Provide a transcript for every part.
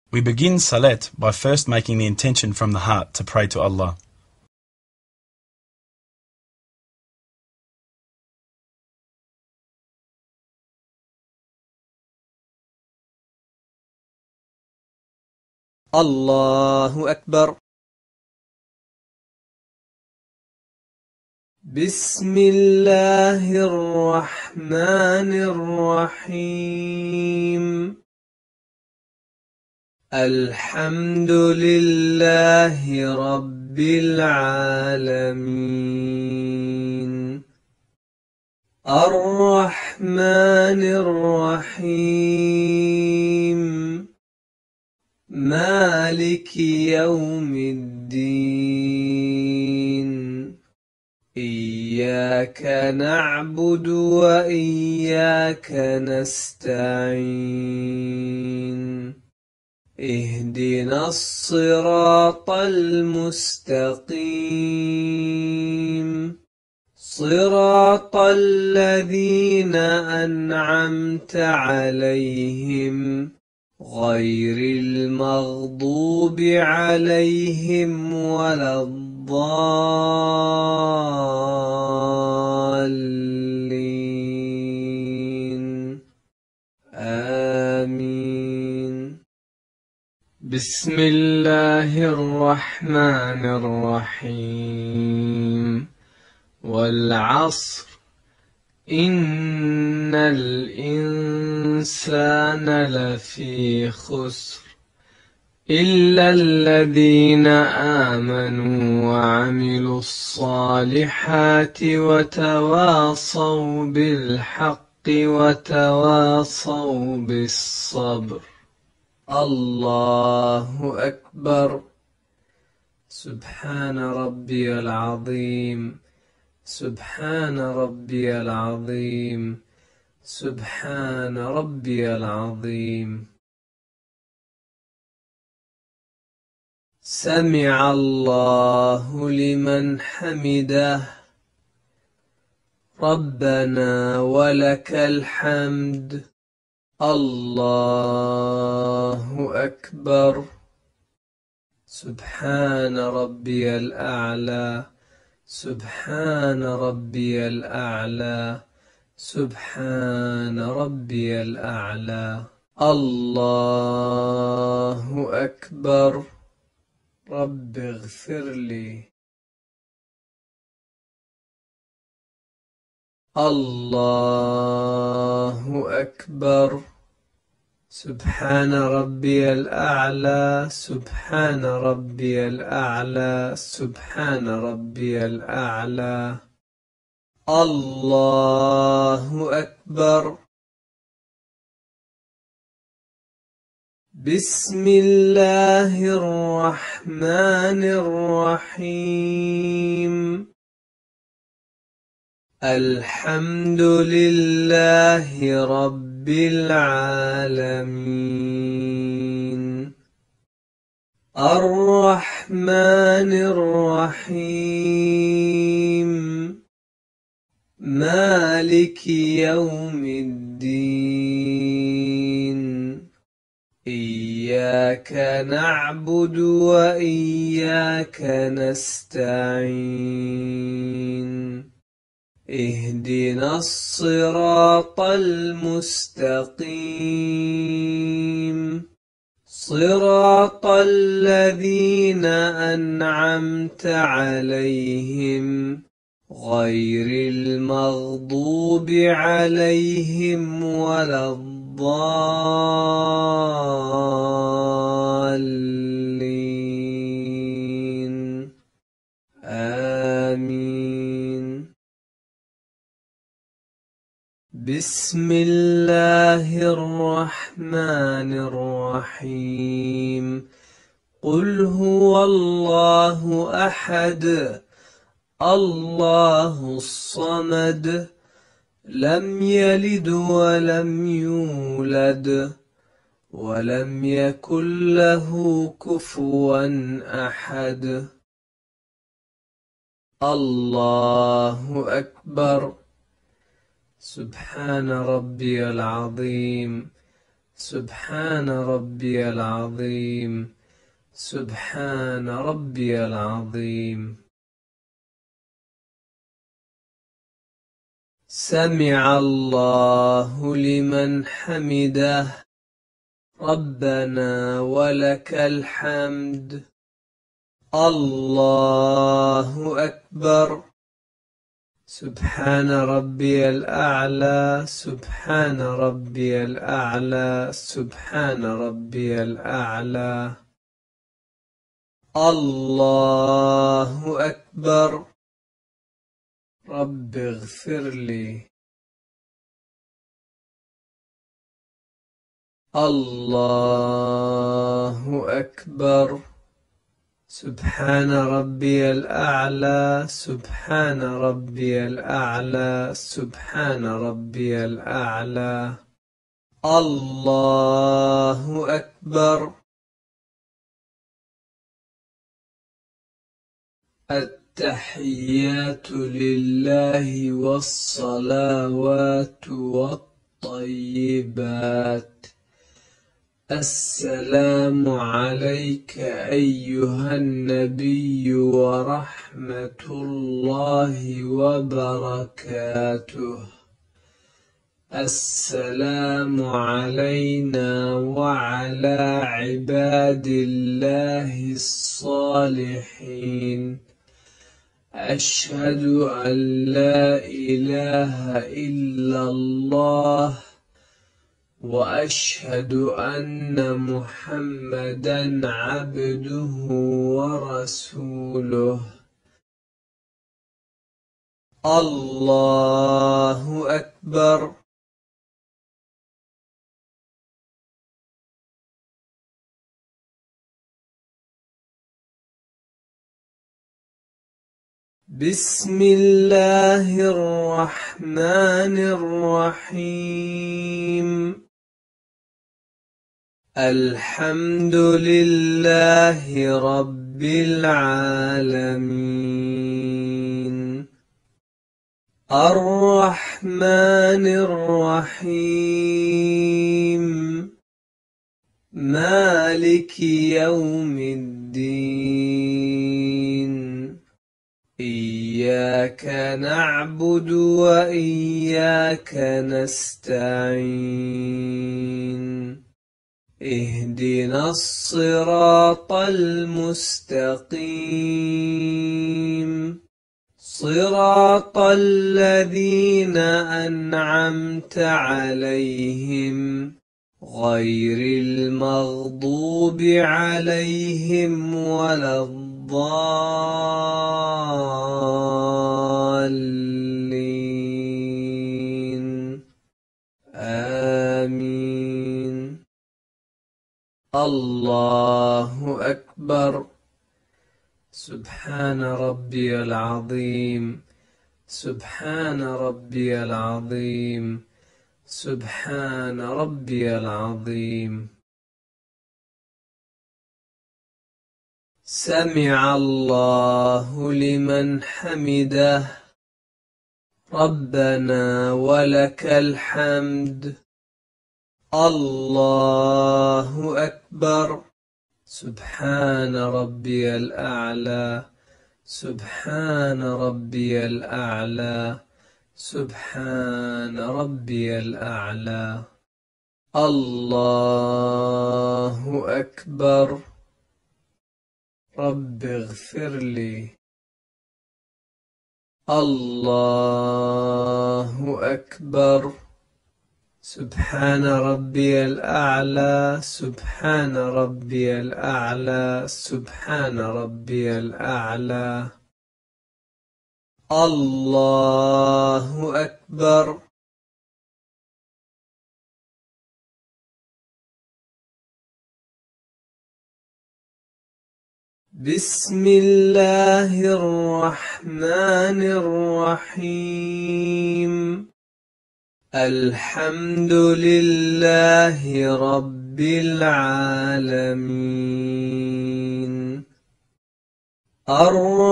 We begin Salat by first making the intention from the heart to pray to Allah. الله أكبر. بسم الله الرحمن الرحيم. الحمد لله رب العالمين. الرحمن الرحيم. مالك يوم الدين. إياك نعبد وإياك نستعين. اهدنا الصراط المستقيم. صراط الذين أنعمت عليهم غير المغضوب عليهم ولا الضالين. آمين. بسم الله الرحمن الرحيم. والعصر إن الإنسان لفي خسر إلا الذين آمنوا وعملوا الصالحات وتواصوا بالحق وتواصوا بالصبر. الله أكبر. سبحان ربي العظيم. سبحان ربي العظيم. سبحان ربي العظيم. سمع الله لمن حمده. ربنا ولك الحمد. الله أكبر. سبحان ربي الأعلى. سبحان ربي الأعلى. سبحان ربي الأعلى. الله أكبر. رب اغفر لي. الله أكبر. سبحان ربي الأعلى. سبحان ربي الأعلى. سبحان ربي الأعلى. الله أكبر. بسم الله الرحمن الرحيم. الحمد لله رب العالمين. الرحمن الرحيم. مالك يوم الدين. إياك نعبد وإياك نستعين. اهدنا الصراط المستقيم. صراط الذين أنعمت عليهم غير المغضوب عليهم ولا الضالين. آمين. بسم الله الرحمن الرحيم. قل هو الله أحد الله الصمد لم يلد ولم يولد ولم يكن له كفوا أحد. الله أكبر. سبحان ربي العظيم. سبحان ربي العظيم. سبحان ربي العظيم. سمع الله لمن حمده. ربنا ولك الحمد. الله أكبر. سبحان ربي الأعلى. سبحان ربي الأعلى. سبحان ربي الأعلى. الله أكبر. رب اغفر لي. الله أكبر. سبحان ربي الأعلى. سبحان ربي الأعلى. سبحان ربي الأعلى. الله أكبر. التحيات لله والصلوات والطيبات. السلام عليك أيها النبي ورحمة الله وبركاته. السلام علينا وعلى عباد الله الصالحين. أشهد أن لا إله إلا الله وأشهد أن محمدا عبده ورسوله. الله أكبر. بسم الله الرحمن الرحيم. الحمد لله رب العالمين. الرحمن الرحيم. مالك يوم الدين. إياك نعبد وإياك نستعين. اهدنا الصراط المستقيم. صراط الذين أنعمت عليهم غير المغضوب عليهم ولا الضالين. آمين. الله أكبر. سبحان ربي العظيم. سبحان ربي العظيم. سبحان ربي العظيم. سمع الله لمن حمده. ربنا ولك الحمد. الله أكبر. سبحان ربي الأعلى. سبحان ربي الأعلى. سبحان ربي الأعلى. الله أكبر. رب اغفر لي. الله أكبر. سبحان ربي الأعلى. سبحان ربي الأعلى. سبحان ربي الأعلى. الله أكبر. بسم الله الرحمن الرحيم. الحمد لله رب العالمين.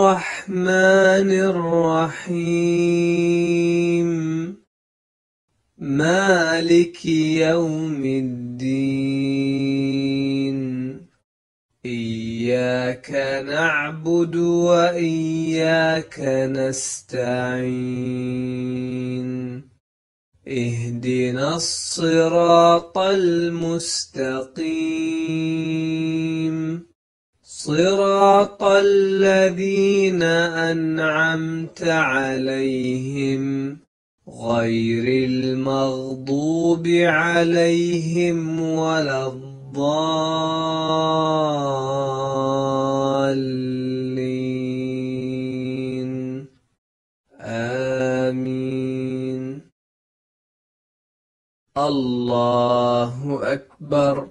الرحمن الرحيم. مالك يوم الدين إياك نعبد وإياك نستعين اهدنا الصراط المستقيم صراط الذين أنعمت عليهم غير المغضوب عليهم ولا الضالين آمين. الله أكبر.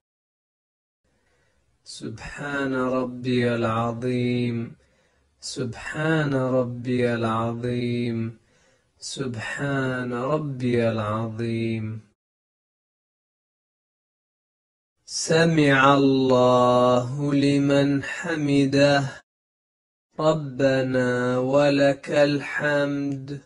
سبحان ربي العظيم سبحان ربي العظيم سبحان ربي العظيم. سمع الله لمن حمده ربنا ولك الحمد.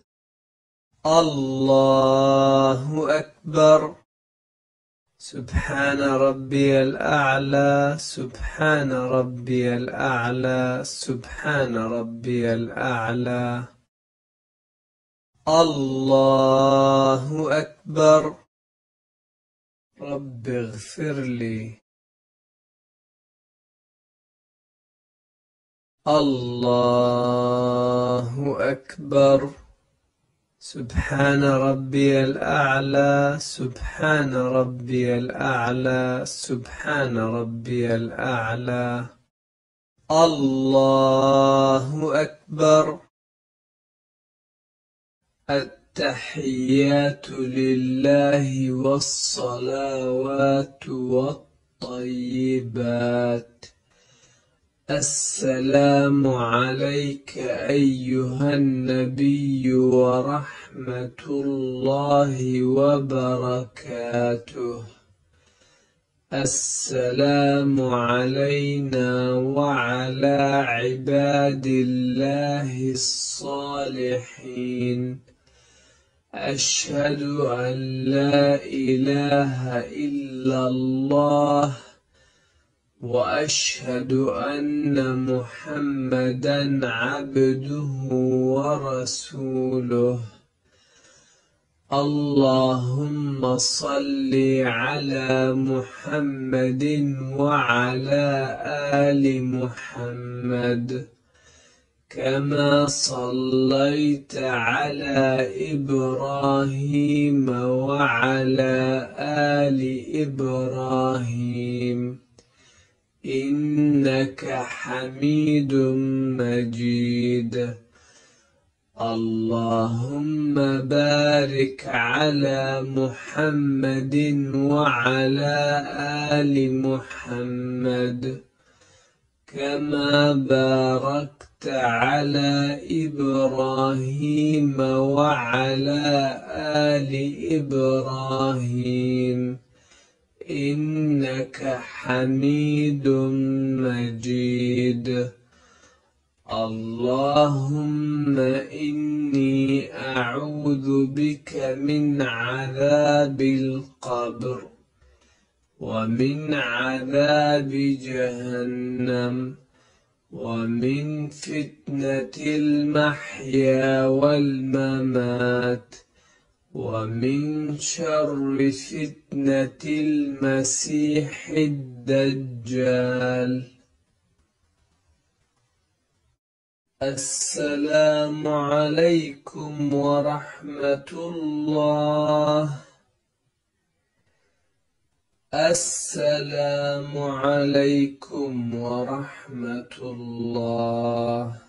الله أكبر. سبحان ربي الأعلى سبحان ربي الأعلى سبحان ربي الأعلى. الله أكبر. رب اغفر لي. الله أكبر. سبحان ربي الأعلى سبحان ربي الأعلى سبحان ربي الأعلى. الله أكبر. التحيات لله والصلوات والطيبات. السلام عليك أيها النبي ورحمة الله وبركاته. السلام علينا وعلى عباد الله الصالحين. أشهد أن لا إله إلا الله وأشهد أن محمدا عبده ورسوله. اللهم صل على محمد وعلى آل محمد كما صليت على إبراهيم وعلى آل إبراهيم إنك حميد مجيد. اللهم بارك على محمد وعلى آل محمد كما باركت على إبراهيم وعلى آل إبراهيم إنك حميد مجيد. اللهم إني أعوذ بك من عذاب القبر ومن عذاب جهنم ومن فتنة المحيا والممات ومن شر فتنة المسيح الدجال. السلام عليكم ورحمة الله. السلام عليكم ورحمة الله.